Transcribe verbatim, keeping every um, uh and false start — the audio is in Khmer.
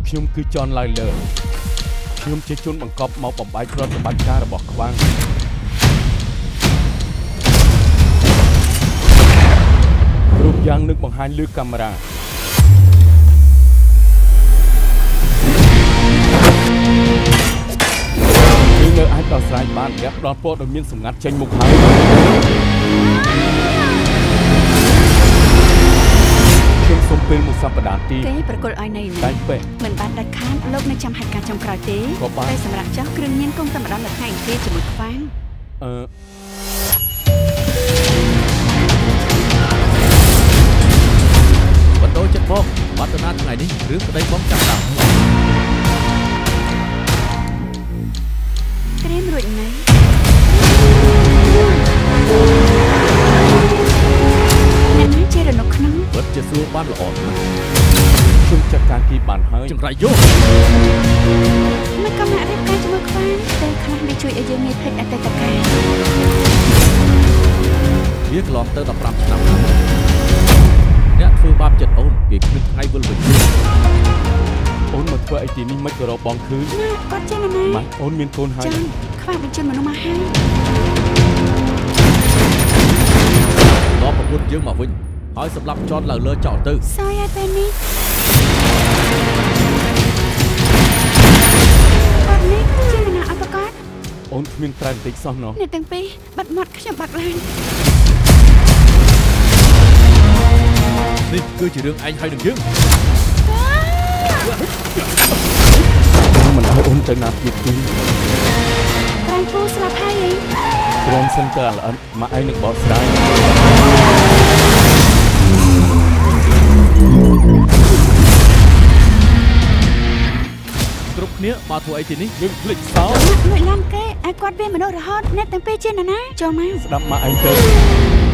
ខ្ញុំគឺចនឡើយលើខ្ញុំជាជនបង្កប់មកបំបាយប្រតិបត្តិការរបស់ខ្វាំងរូបយ៉ាងនឹងបង្ហាញលើកាមេរ៉ាយើងនៅអាចដោះស្រាយបានអ្នកផ្ដល់ព័ត៌មានសម្ងាត់ចេញមុខហើយខ្ញុំសូមពេលមួយសប្តាហ៍ទៀតគេប្រកុលឲ្យនៅតែពេកមិនបានដាច់ខាតលោកនៅចាំហេតុការចុងក្រោយទេតែសម្រាប់ចោះគ្រឿងញៀនគង់តែម្ដងនៅថ្ងៃអង្គារជាមួយខ្វាំងអឺបដូរចិត្តបងវត្តនាថ្ងៃនេះរឿងប្តីបងចាប់ដើមក្រៀមរួចណាស់អ្នកណាជារនុកក្នុងពិតជាសួរបានល្អណាស់ខ្ញុំចាត់ការគីបានហើយចម្រៃយកមិនកំណាក់រៀបការជាមួយខ្វាំងតែខ្លះវាជួយឲ្យយើងងាយភ្លេចអតីតកាលវាកន្លងទៅដប់ប្រាំឆ្នាំអ្នកធ្វើបាបចិត្តអូនគេគិតថ្ងៃវិលវិញអូនមកធ្វើអីទីនេះមិនក៏រកបងឃើញណាគាត់ចេះណាស់ម៉ាក់អូនមានកូនហើយចាខ្វះបញ្ជនមនុស្សមកហើយដល់ប្រពន្ធយើងមកវិញហើយសម្រាប់ចនលើលើចោលទៅសើយឲ្យពេលនេះបាត់នេះជាណាអត់ប្រកាសអូនគ្មានត្រែមតិចសោះណោះអ្នកទាំងពីរបាត់មាត់ខ្ញុំបាក់ឡើងនេះគឺជារឿងឯងហើយនឹងយើងមិនឲ្យអូនទៅណាទៀតទេត្រែងពូស្លាប់ហើយអីព្រមសិនទៅល្អិតមកឯងនឹងបោះស្រាយគ្រប់គ្នាមកធ្វើអីទីនេះយើងភ្លេចសោលួចឡានគេឲ្យគាត់វាមនុស្សរហូតអ្នកទាំងពីរជាណាណាចូលមកស្ដាប់មកឯងទៅ